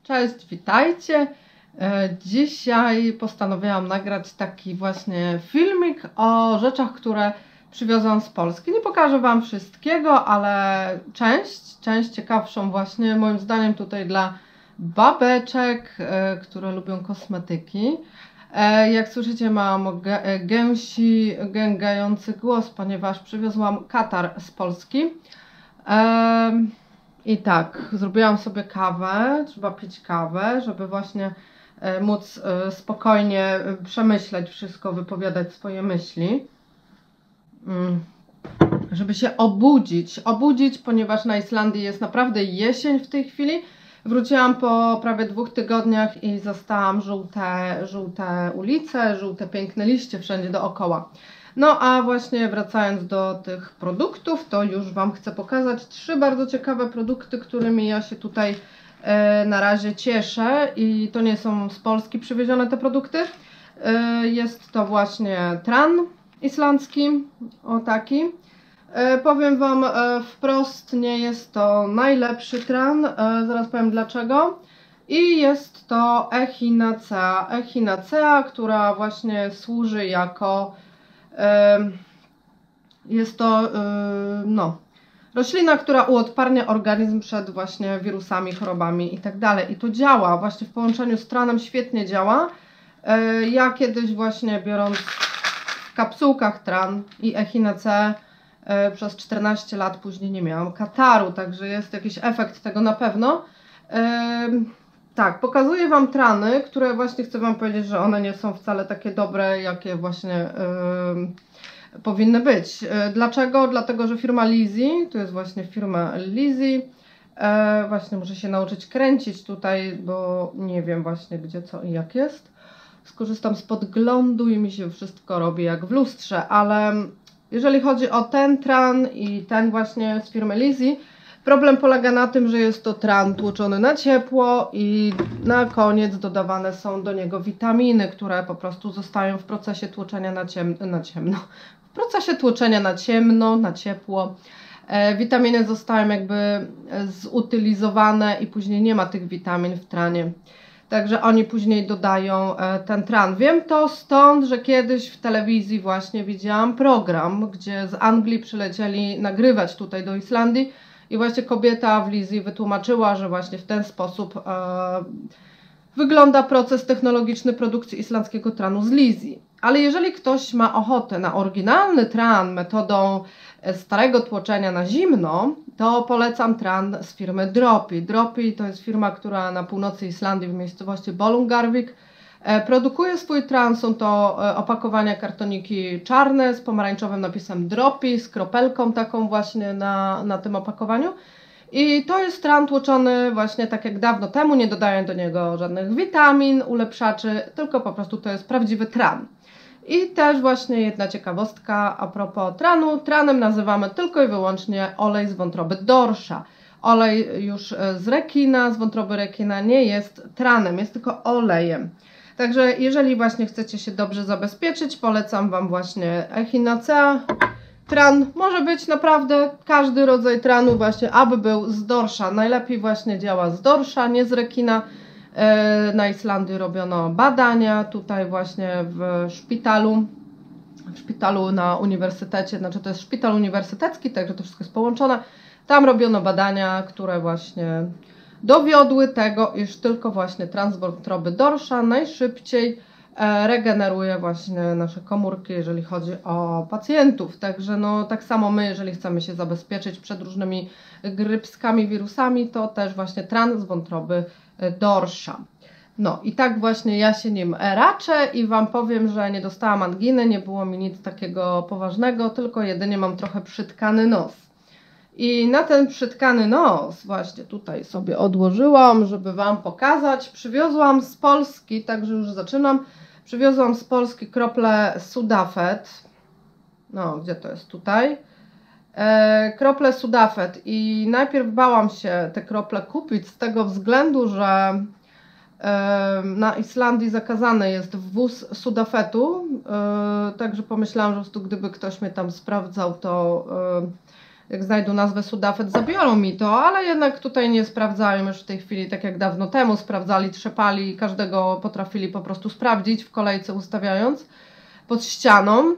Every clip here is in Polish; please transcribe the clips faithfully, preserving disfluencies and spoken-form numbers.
Cześć, witajcie. Dzisiaj postanowiłam nagrać taki właśnie filmik o rzeczach, które przywiozłam z Polski. Nie pokażę Wam wszystkiego, ale część, część ciekawszą właśnie moim zdaniem tutaj dla babeczek, które lubią kosmetyki. Jak słyszycie, mam gęsi, gęgający głos, ponieważ przywiozłam katar z Polski. I tak, zrobiłam sobie kawę, trzeba pić kawę, żeby właśnie móc spokojnie przemyśleć wszystko, wypowiadać swoje myśli. Żeby się obudzić, obudzić, ponieważ na Islandii jest naprawdę jesień w tej chwili. Wróciłam po prawie dwóch tygodniach i zastałam żółte, żółte ulice, żółte piękne liście wszędzie dookoła. No a właśnie wracając do tych produktów, to już Wam chcę pokazać trzy bardzo ciekawe produkty, którymi ja się tutaj e, na razie cieszę i to nie są z Polski przywiezione te produkty. E, jest to właśnie tran islandzki, o taki. E, powiem Wam e, wprost, nie jest to najlepszy tran, e, zaraz powiem dlaczego. I jest to echinacea, echinacea, która właśnie służy jako jest to no, roślina, która uodparnia organizm przed właśnie wirusami, chorobami i tak dalej. I to działa właśnie w połączeniu z tranem, świetnie działa. Ja kiedyś właśnie biorąc w kapsułkach tran i echinaceę przez czternaście lat później nie miałam kataru, także jest jakiś efekt tego na pewno. Tak, pokazuję Wam trany, które właśnie chcę Wam powiedzieć, że one nie są wcale takie dobre, jakie właśnie yy, powinny być. Yy, dlaczego? Dlatego, że firma Lizzy, to jest właśnie firma Lizzy, yy, właśnie muszę się nauczyć kręcić tutaj, bo nie wiem właśnie gdzie, co i jak jest. Skorzystam z podglądu i mi się wszystko robi jak w lustrze, ale jeżeli chodzi o ten tran i ten właśnie z firmy Lizzy, problem polega na tym, że jest to tran tłoczony na ciepło i na koniec dodawane są do niego witaminy, które po prostu zostają w procesie tłoczenia na, ciem na ciemno. W procesie tłoczenia na ciemno, na ciepło. E, witaminy zostają jakby zutylizowane i później nie ma tych witamin w tranie. Także oni później dodają e, ten tran. Wiem to stąd, że kiedyś w telewizji właśnie widziałam program, gdzie z Anglii przylecieli nagrywać tutaj do Islandii. I właśnie kobieta w Lizzy wytłumaczyła, że właśnie w ten sposób e, wygląda proces technologiczny produkcji islandzkiego tranu z Lizzy. Ale jeżeli ktoś ma ochotę na oryginalny tran metodą starego tłoczenia na zimno, to polecam tran z firmy Dropi. Dropi to jest firma, która na północy Islandii w miejscowości Bolungarvík produkuje swój tran. Są to opakowania, kartoniki czarne z pomarańczowym napisem Dropi, z kropelką taką właśnie na, na tym opakowaniu. I to jest tran tłoczony właśnie tak jak dawno temu, nie dodają do niego żadnych witamin, ulepszaczy, tylko po prostu to jest prawdziwy tran. I też właśnie jedna ciekawostka a propos tranu. Tranem nazywamy tylko i wyłącznie olej z wątroby dorsza. Olej już z rekina, z wątroby rekina nie jest tranem, jest tylko olejem. Także jeżeli właśnie chcecie się dobrze zabezpieczyć, polecam Wam właśnie echinacea. Tran może być naprawdę każdy rodzaj tranu właśnie, aby był z dorsza. Najlepiej właśnie działa z dorsza, nie z rekina. Na Islandii robiono badania, tutaj właśnie w szpitalu, w szpitalu na uniwersytecie, znaczy to jest szpital uniwersytecki, także to wszystko jest połączone. Tam robiono badania, które właśnie dowiodły tego, iż tylko właśnie tran z wątroby dorsza najszybciej regeneruje właśnie nasze komórki, jeżeli chodzi o pacjentów. Także no tak samo my, jeżeli chcemy się zabezpieczyć przed różnymi grypskami, wirusami, to też właśnie tran z wątroby dorsza. No i tak właśnie ja się nim raczę i Wam powiem, że nie dostałam anginy, nie było mi nic takiego poważnego, tylko jedynie mam trochę przytkany nos. I na ten przytkany nos właśnie tutaj sobie odłożyłam, żeby Wam pokazać. Przywiozłam z Polski, także już zaczynam. Przywiozłam z Polski krople Sudafed. No, gdzie to jest tutaj? E, krople Sudafed. I najpierw bałam się te krople kupić z tego względu, że e, na Islandii zakazany jest wwóz Sudafetu. E, także pomyślałam, że po prostu gdyby ktoś mnie tam sprawdzał, to... E, jak znajdą nazwę Sudafed, zabiorą mi to, ale jednak tutaj nie sprawdzają już w tej chwili, tak jak dawno temu sprawdzali, trzepali, każdego potrafili po prostu sprawdzić w kolejce ustawiając pod ścianą.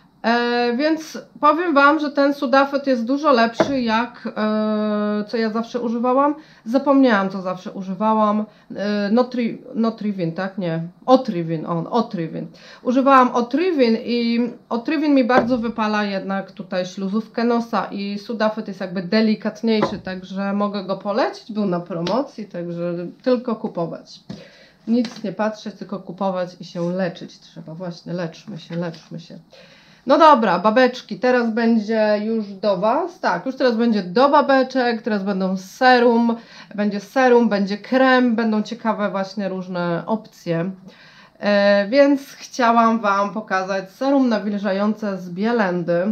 E, więc powiem Wam, że ten Sudafed jest dużo lepszy jak e, co ja zawsze używałam. Zapomniałam, co zawsze używałam. E, Notri, Notrivin, tak? Nie. Otrivin, on, Otrivin. Używałam Otrivin i Otrivin mi bardzo wypala jednak tutaj śluzówkę nosa i Sudafed jest jakby delikatniejszy, także mogę go polecić. Był na promocji, także tylko kupować. Nic nie patrzeć, tylko kupować i się leczyć trzeba. Właśnie, leczmy się, leczmy się. No dobra, babeczki, teraz będzie już do Was, tak, już teraz będzie do babeczek, teraz będą serum, będzie serum, będzie krem, będą ciekawe właśnie różne opcje, e, więc chciałam Wam pokazać serum nawilżające z Bielendy.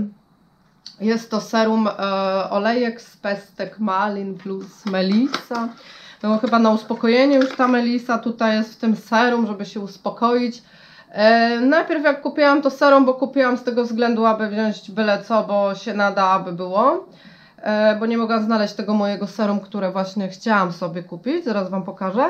Jest to serum e, olejek z pestek Malin plus Melisa, no chyba na uspokojenie już ta Melisa tutaj jest w tym serum, żeby się uspokoić. E, najpierw jak kupiłam to serum, bo kupiłam z tego względu, aby wziąć byle co, bo się nada, aby było. E, bo nie mogłam znaleźć tego mojego serum, które właśnie chciałam sobie kupić, zaraz Wam pokażę.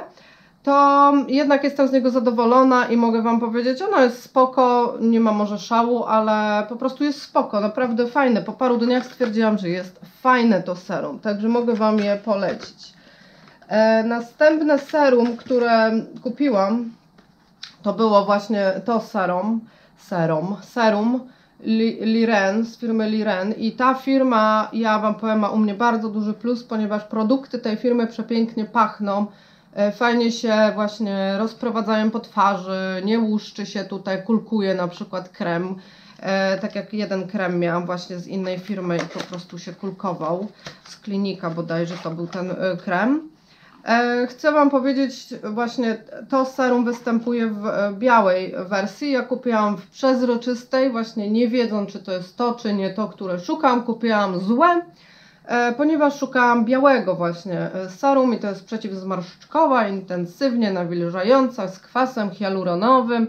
To jednak jestem z niego zadowolona i mogę Wam powiedzieć, ono jest spoko, nie ma może szału, ale po prostu jest spoko, naprawdę fajne. Po paru dniach stwierdziłam, że jest fajne to serum, także mogę Wam je polecić. E, następne serum, które kupiłam, to było właśnie to serum, serum, serum Liren z firmy Liren i ta firma, ja Wam powiem, ma u mnie bardzo duży plus, ponieważ produkty tej firmy przepięknie pachną, fajnie się właśnie rozprowadzają po twarzy, nie łuszczy się tutaj, kulkuje na przykład krem, tak jak jeden krem miałam właśnie z innej firmy i po prostu się kulkował, z Klinika bodajże to był ten krem. Chcę Wam powiedzieć, właśnie to serum występuje w białej wersji, ja kupiłam w przezroczystej, właśnie nie wiedząc, czy to jest to, czy nie to, które szukam, kupiłam złe, ponieważ szukałam białego właśnie serum i to jest przeciwzmarszczkowa, intensywnie nawilżająca, z kwasem hialuronowym,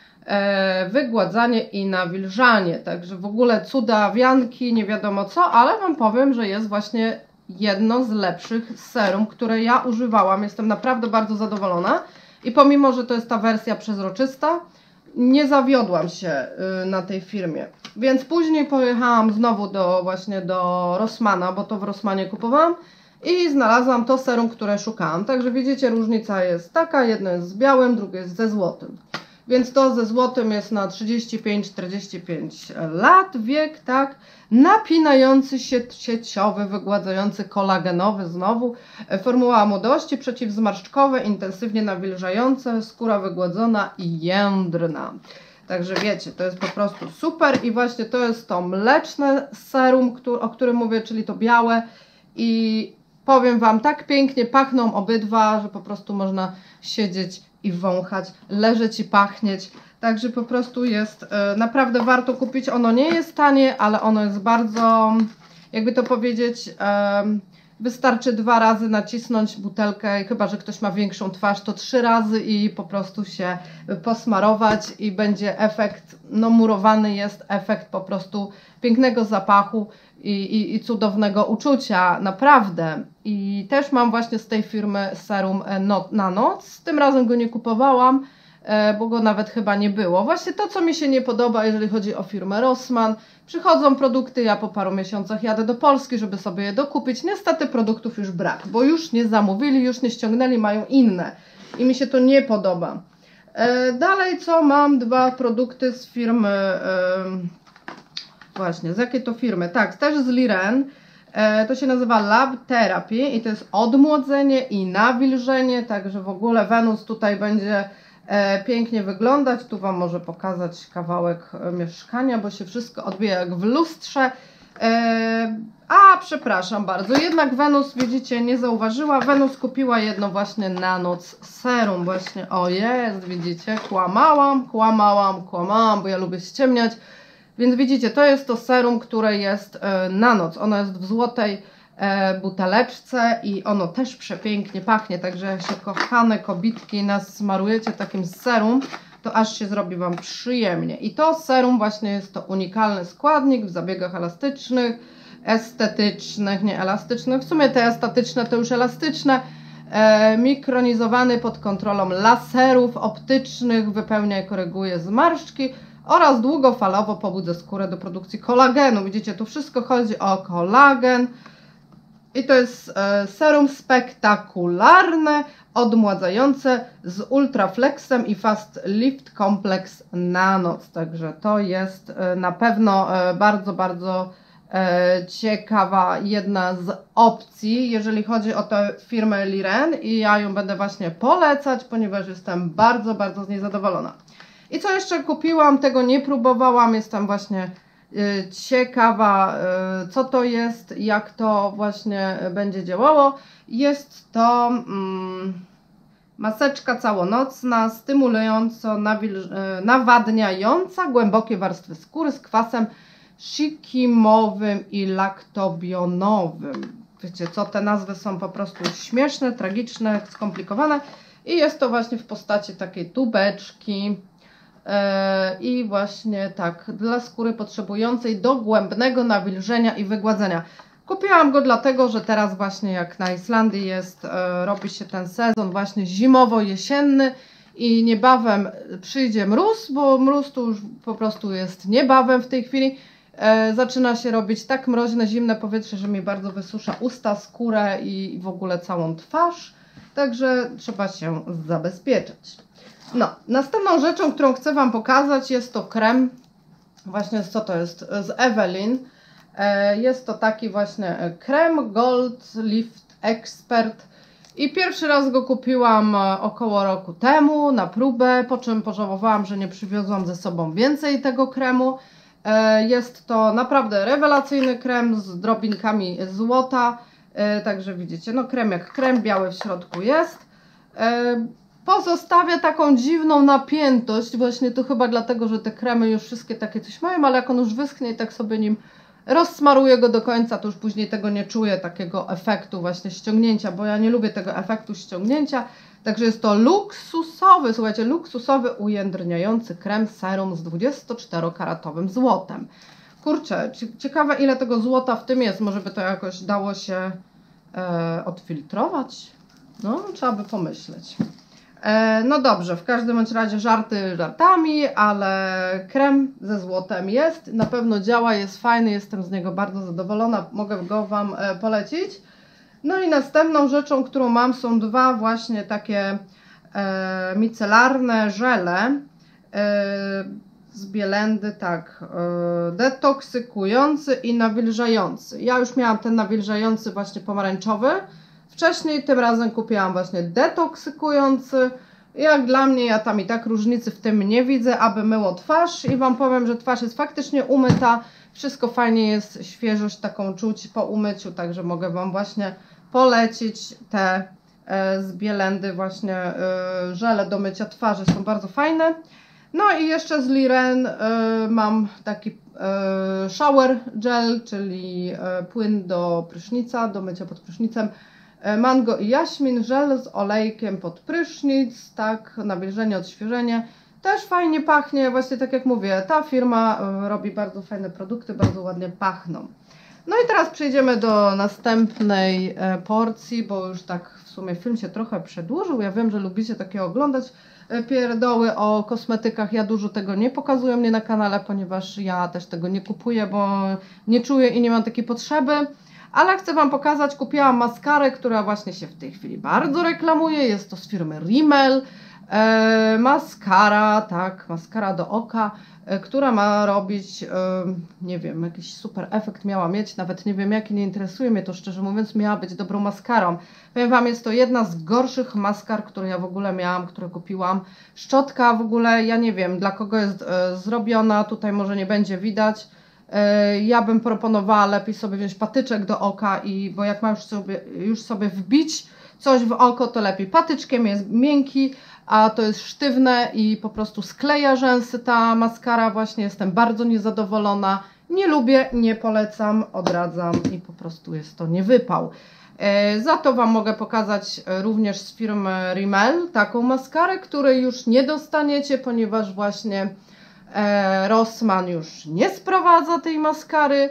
wygładzanie i nawilżanie, także w ogóle cudawianki, nie wiadomo co, ale Wam powiem, że jest właśnie jedno z lepszych serum, które ja używałam. Jestem naprawdę bardzo zadowolona i pomimo, że to jest ta wersja przezroczysta, nie zawiodłam się na tej firmie. Więc później pojechałam znowu do właśnie do Rossmana, bo to w Rossmanie kupowałam i znalazłam to serum, które szukałam. Także widzicie, różnica jest taka, jedno jest z białym, drugie jest ze złotym. Więc to ze złotym jest na trzydzieści pięć czterdzieści pięć lat, wiek, tak? Napinający się, sieciowy, wygładzający, kolagenowy znowu. Formuła młodości, przeciwzmarszczkowe, intensywnie nawilżające, skóra wygładzona i jędrna. Także wiecie, to jest po prostu super i właśnie to jest to mleczne serum, o którym mówię, czyli to białe i powiem Wam, tak pięknie pachną obydwa, że po prostu można siedzieć i wąchać, leżeć i pachnieć. Także po prostu jest e, naprawdę warto kupić. Ono nie jest tanie, ale ono jest bardzo, jakby to powiedzieć, e, wystarczy dwa razy nacisnąć butelkę, chyba że ktoś ma większą twarz, to trzy razy i po prostu się posmarować i będzie efekt, no murowany jest efekt po prostu pięknego zapachu i, i, i cudownego uczucia, naprawdę. I też mam właśnie z tej firmy serum na noc, tym razem go nie kupowałam, bo go nawet chyba nie było. Właśnie to, co mi się nie podoba, jeżeli chodzi o firmę Rossmann, przychodzą produkty, ja po paru miesiącach jadę do Polski, żeby sobie je dokupić. Niestety produktów już brak, bo już nie zamówili, już nie ściągnęli, mają inne i mi się to nie podoba. E, dalej co mam? Dwa produkty z firmy, e, właśnie, z jakiej to firmy? Tak, też z Liren. E, to się nazywa Lab Therapy i to jest odmłodzenie i nawilżenie, także w ogóle Wenus tutaj będzie E, pięknie wyglądać. Tu Wam może pokazać kawałek e, mieszkania, bo się wszystko odbija jak w lustrze. E, a, przepraszam bardzo, jednak Wenus, widzicie, nie zauważyła. Wenus kupiła jedno właśnie na noc serum. Właśnie, o jest, widzicie, kłamałam, kłamałam, kłamałam, bo ja lubię ściemniać. Więc widzicie, to jest to serum, które jest e, na noc. Ono jest w złotej buteleczce i ono też przepięknie pachnie, także jak się kochane kobitki nas smarujecie takim serum, to aż się zrobi Wam przyjemnie. I to serum właśnie jest to unikalny składnik w zabiegach elastycznych, estetycznych, nie elastycznych, w sumie te estetyczne to już elastyczne, e, mikronizowany pod kontrolą laserów optycznych, wypełnia i koryguje zmarszczki oraz długofalowo pobudza skórę do produkcji kolagenu. Widzicie, tu wszystko chodzi o kolagen i to jest e, serum spektakularne, odmładzające z Ultraflexem i Fast Lift Complex Nano. Także to jest e, na pewno e, bardzo, bardzo e, ciekawa jedna z opcji, jeżeli chodzi o tę firmę Liren, i ja ją będę właśnie polecać, ponieważ jestem bardzo, bardzo z niej zadowolona. I co jeszcze kupiłam, tego nie próbowałam, jestem właśnie y, ciekawa, y, co to jest, jak to właśnie będzie działało. Jest to mm, maseczka całonocna, stymulująco y, nawadniająca głębokie warstwy skóry z kwasem shikimowym i laktobionowym. Wiecie co, te nazwy są po prostu śmieszne, tragiczne, skomplikowane i jest to właśnie w postaci takiej tubeczki. I właśnie tak, dla skóry potrzebującej dogłębnego nawilżenia i wygładzenia. Kupiłam go dlatego, że teraz właśnie jak na Islandii jest, robi się ten sezon właśnie zimowo-jesienny i niebawem przyjdzie mróz, bo mróz tu już po prostu jest niebawem w tej chwili. Zaczyna się robić tak mroźne, zimne powietrze, że mi bardzo wysusza usta, skórę i w ogóle całą twarz. Także trzeba się zabezpieczać. No, następną rzeczą, którą chcę Wam pokazać, jest to krem, właśnie co to jest, z Evelyn. Jest to taki właśnie krem Gold Lift Expert i pierwszy raz go kupiłam około roku temu na próbę, po czym pożałowałam, że nie przywiozłam ze sobą więcej tego kremu. Jest to naprawdę rewelacyjny krem z drobinkami złota, także widzicie, no krem jak krem, biały w środku jest. Pozostawia taką dziwną napiętość, właśnie to chyba dlatego, że te kremy już wszystkie takie coś mają, ale jak on już wyschnie i tak sobie nim rozsmaruję go do końca, to już później tego nie czuję, takiego efektu właśnie ściągnięcia, bo ja nie lubię tego efektu ściągnięcia. Także jest to luksusowy, słuchajcie, luksusowy ujędrniający krem serum z dwudziestoczterokaratowym złotem. Kurczę, ciekawe ile tego złota w tym jest, może by to jakoś dało się e, odfiltrować? No, trzeba by pomyśleć. No dobrze, w każdym bądź razie żarty żartami, ale krem ze złotem jest, na pewno działa, jest fajny, jestem z niego bardzo zadowolona, mogę go Wam polecić. No i następną rzeczą, którą mam, są dwa właśnie takie e, micelarne żele e, z Bielendy, tak, e, detoksykujący i nawilżający. Ja już miałam ten nawilżający właśnie pomarańczowy. Wcześniej tym razem kupiłam właśnie detoksykujący. Jak dla mnie, ja tam i tak różnicy w tym nie widzę, aby myło twarz i Wam powiem, że twarz jest faktycznie umyta. Wszystko fajnie jest, świeżość taką czuć po umyciu, także mogę Wam właśnie polecić te e, z Bielendy właśnie e, żele do mycia twarzy, są bardzo fajne. No i jeszcze z Liren e, mam taki e, shower gel, czyli e, płyn do prysznica, do mycia pod prysznicem. Mango i jaśmin, żel z olejkiem pod prysznic, tak, nawilżenie, odświeżenie. Też fajnie pachnie, właśnie tak jak mówię, ta firma robi bardzo fajne produkty, bardzo ładnie pachną. No i teraz przejdziemy do następnej porcji, bo już tak w sumie film się trochę przedłużył. Ja wiem, że lubicie takie oglądać pierdoły o kosmetykach. Ja dużo tego nie pokazuję mnie na kanale, ponieważ ja też tego nie kupuję, bo nie czuję i nie mam takiej potrzeby. Ale chcę Wam pokazać, kupiłam maskarę, która właśnie się w tej chwili bardzo reklamuje. Jest to z firmy Rimmel. E, maskara, tak, maskara do oka, e, która ma robić, e, nie wiem, jakiś super efekt miała mieć. Nawet nie wiem jaki, nie interesuje mnie to, szczerze mówiąc, miała być dobrą maskarą. Powiem Wam, jest to jedna z gorszych maskar, które ja w ogóle miałam, które kupiłam. Szczotka w ogóle, ja nie wiem dla kogo jest e, zrobiona, tutaj może nie będzie widać. Ja bym proponowała lepiej sobie wziąć patyczek do oka, i bo jak ma już sobie, już sobie wbić coś w oko, to lepiej patyczkiem, jest miękki, a to jest sztywne i po prostu skleja rzęsy ta maskara. Właśnie jestem bardzo niezadowolona, nie lubię, nie polecam, odradzam i po prostu jest to niewypał. Za to Wam mogę pokazać również z firmy Rimmel taką maskarę, której już nie dostaniecie, ponieważ właśnie Rossmann już nie sprowadza tej maskary.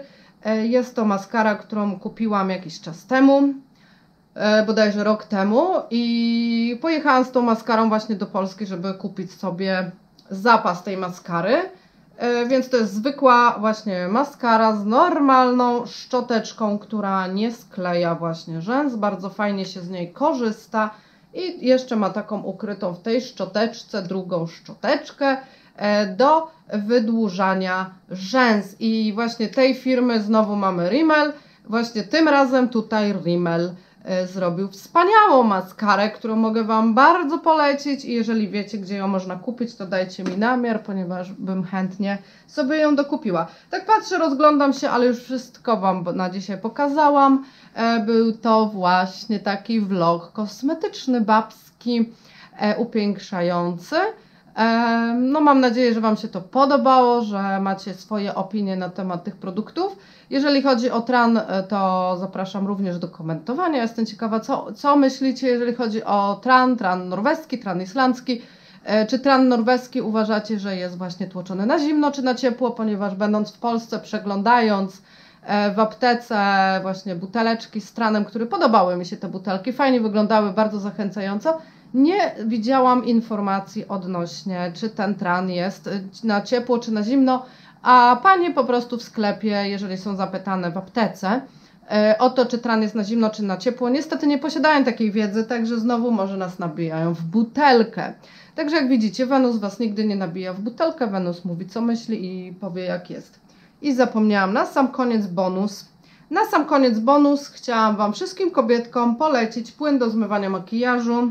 Jest to maskara, którą kupiłam jakiś czas temu, bodajże rok temu, i pojechałam z tą maskarą właśnie do Polski, żeby kupić sobie zapas tej maskary. Więc to jest zwykła właśnie maskara z normalną szczoteczką, która nie skleja właśnie rzęs. Bardzo fajnie się z niej korzysta i jeszcze ma taką ukrytą w tej szczoteczce drugą szczoteczkę do wydłużania rzęs. I właśnie tej firmy znowu mamy Rimmel. Właśnie tym razem tutaj Rimmel zrobił wspaniałą maskarę, którą mogę Wam bardzo polecić, i jeżeli wiecie, gdzie ją można kupić, to dajcie mi namiar, ponieważ bym chętnie sobie ją dokupiła. Tak patrzę, rozglądam się, ale już wszystko Wam na dzisiaj pokazałam. Był to właśnie taki vlog kosmetyczny, babski, upiększający. No, mam nadzieję, że Wam się to podobało, że macie swoje opinie na temat tych produktów. Jeżeli chodzi o tran, to zapraszam również do komentowania. Jestem ciekawa, co, co myślicie, jeżeli chodzi o tran, tran norweski, tran islandzki. Czy tran norweski uważacie, że jest właśnie tłoczony na zimno, czy na ciepło, ponieważ będąc w Polsce, przeglądając w aptece właśnie buteleczki z tranem, które podobały mi się te butelki, fajnie wyglądały, bardzo zachęcająco, nie widziałam informacji odnośnie, czy ten tran jest na ciepło, czy na zimno, a panie po prostu w sklepie, jeżeli są zapytane w aptece o to, czy tran jest na zimno, czy na ciepło, niestety nie posiadają takiej wiedzy, także znowu może nas nabijają w butelkę. Także jak widzicie, Wenus Was nigdy nie nabija w butelkę, Wenus mówi, co myśli i powie, jak jest. I zapomniałam, na sam koniec bonus. Na sam koniec bonus chciałam Wam wszystkim kobietkom polecić płyn do zmywania makijażu.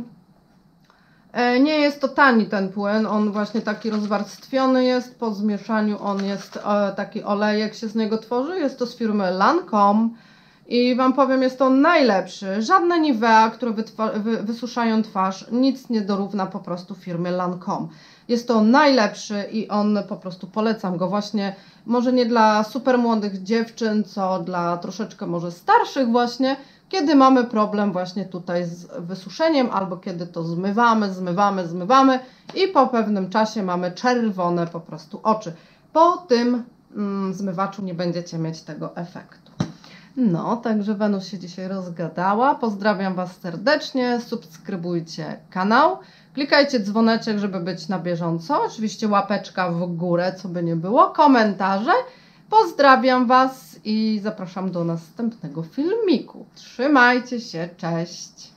Nie jest to tani ten płyn, on właśnie taki rozwarstwiony jest, po zmieszaniu on jest, taki olejek się z niego tworzy, jest to z firmy Lancome i Wam powiem, jest to najlepszy. Żadne Nivea, które wy wysuszają twarz, nic nie dorówna po prostu firmy Lancome. Jest to najlepszy i on po prostu polecam go właśnie, może nie dla super młodych dziewczyn, co dla troszeczkę może starszych właśnie, kiedy mamy problem właśnie tutaj z wysuszeniem, albo kiedy to zmywamy, zmywamy, zmywamy i po pewnym czasie mamy czerwone po prostu oczy. Po tym mm, zmywaczu nie będziecie mieć tego efektu. No, także Wenus się dzisiaj rozgadała. Pozdrawiam Was serdecznie, subskrybujcie kanał, klikajcie dzwoneczek, żeby być na bieżąco, oczywiście łapeczka w górę, co by nie było, komentarze. Pozdrawiam Was i zapraszam do następnego filmiku. Trzymajcie się, cześć!